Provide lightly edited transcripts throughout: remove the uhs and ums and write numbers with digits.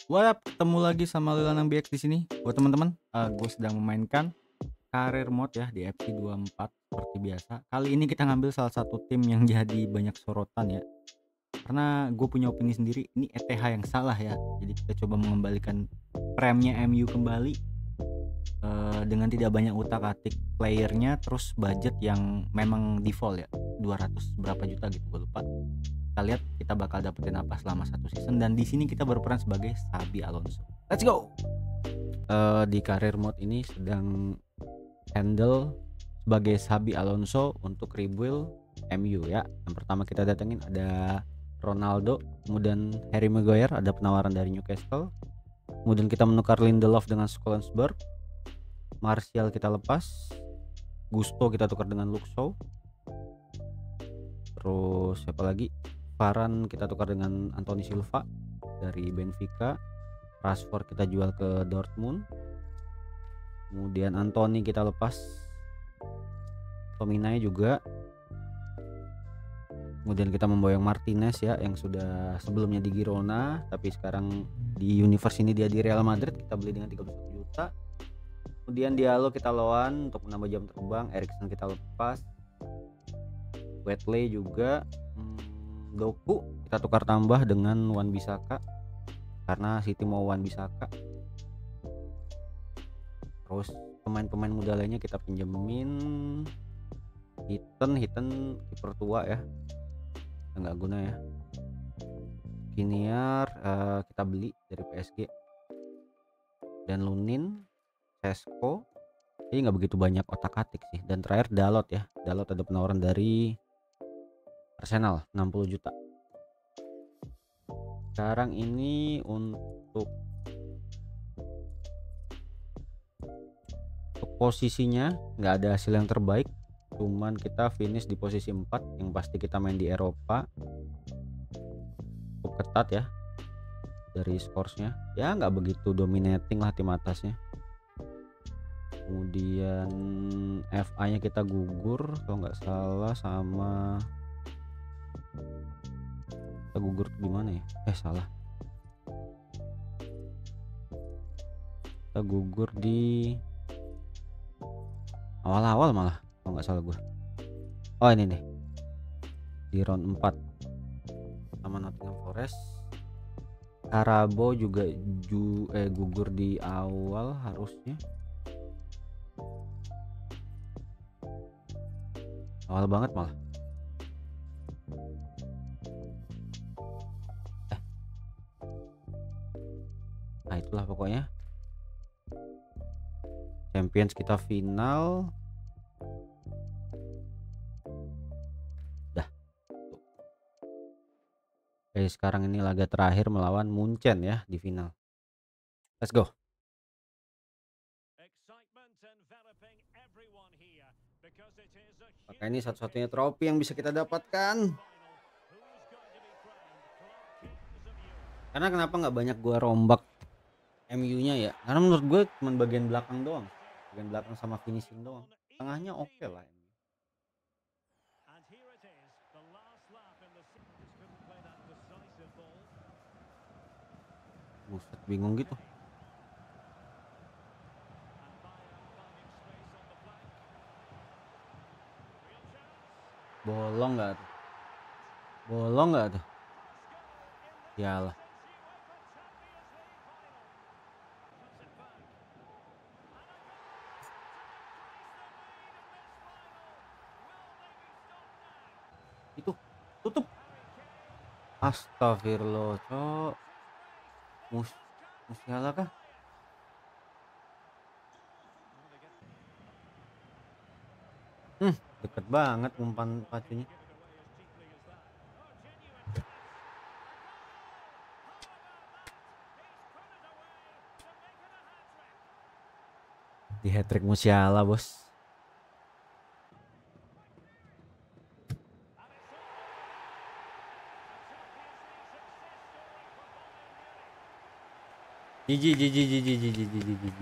What up? Ketemu lagi sama Lilanang BX di sini. Buat teman-teman, gue sedang memainkan karir mode ya di FC24 seperti biasa. Kali ini kita ngambil salah satu tim yang jadi banyak sorotan ya. Karena gue punya opini sendiri, ini ETH yang salah ya. Jadi kita coba mengembalikan premnya MU kembali dengan tidak banyak utak-atik playernya, terus budget yang memang default ya, 200 berapa juta gitu gue lupa. Kita lihat kita bakal dapetin apa selama satu season, dan di sini kita berperan sebagai Xabi Alonso. Let's go. Di karir mode ini sedang handle sebagai Xabi Alonso untuk rebuild MU ya. Yang pertama kita datengin ada Ronaldo, kemudian Harry Maguire, ada penawaran dari Newcastle. Kemudian kita menukar Lindelof dengan Scotland, Martial kita lepas, Gusto kita tukar dengan Luke Shaw. Terus siapa lagi? Varane kita tukar dengan Anthony Silva dari Benfica. Rashford kita jual ke Dortmund. Kemudian Anthony kita lepas, Tominay juga. Kemudian kita memboyong Martinez ya, yang sudah sebelumnya di Girona tapi sekarang di Universe ini dia di Real Madrid, kita beli dengan 31 juta. Kemudian Diallo kita loan untuk menambah jam terbang. Eriksen kita lepas, Wetley juga. Doku kita tukar tambah dengan Wan-Bissaka karena City mau Wan-Bissaka. Terus pemain-pemain muda lainnya kita pinjemin. Hiten kiper tua ya, nggak guna ya. Kiniar kita beli dari PSG, dan Lunin, Sesko. Jadi nggak begitu banyak otak-atik sih. Dan terakhir Dalot ya. Dalot ada penawaran dari Arsenal 60 juta. Sekarang ini untuk posisinya nggak ada hasil yang terbaik, cuman kita finish di posisi 4. Yang pasti kita main di Eropa cukup ketat ya. Dari scoresnya ya nggak begitu dominating lah tim atasnya. Kemudian FA nya kita gugur kalau nggak salah, sama kita gugur di mana ya, salah, kita gugur di awal-awal malah kalau nggak salah gue. Oh ini nih di round 4 sama Nottingham Forest. Karabo juga gugur di awal harusnya, awal banget malah. Nah itulah pokoknya. Champions kita final. Dah. Sekarang ini laga terakhir melawan Munchen ya di final. Let's go. Maka ini satu-satunya trofi yang bisa kita dapatkan. Karena kenapa nggak banyak gue rombak MU-nya ya? Karena menurut gue cuma bagian belakang doang, bagian belakang sama finishing doang. Tengahnya oke lah. Buset, bingung gitu. Bolong nggak tuh? Bolong nggak tuh? Yalah. Itu tutup. Astagfirullah, cok. Musiala kah? Deket banget umpan pacunya. Di hat-trick Musiala, bos. Jiji.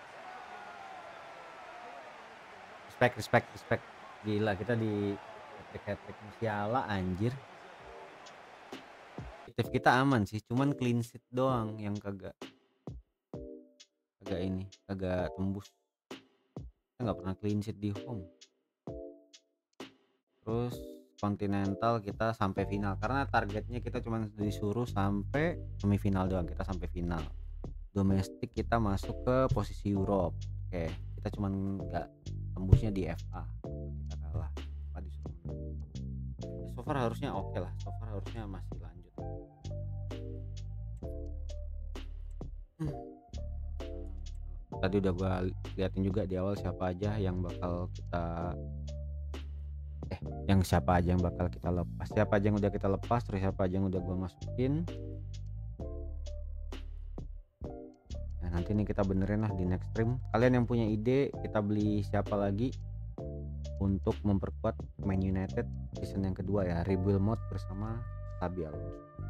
Respect. Gila, kita di hat-trick Musiala anjir. Objektif kita aman sih, cuman clean sheet doang yang kagak kagak ini, kagak tembus. Kita nggak pernah clean sheet di home. Terus Continental kita sampai final karena targetnya kita cuman disuruh sampai semifinal doang, kita sampai final. Domestik kita masuk ke posisi Europe. Oke, kita cuman nggak tembusnya di FA. Kita kalah. FA disuruh menang. Ya, so far harusnya oke lah, so far harusnya masih lanjut. Tadi udah gua liatin juga di awal siapa aja yang bakal kita siapa aja yang bakal kita lepas, siapa aja yang udah kita lepas, terus siapa aja yang udah gua masukin. Nah, nanti nih kita benerin lah di next stream. Kalian yang punya ide kita beli siapa lagi untuk memperkuat Man United season yang kedua ya, rebuild mode bersama Xabi Alonso.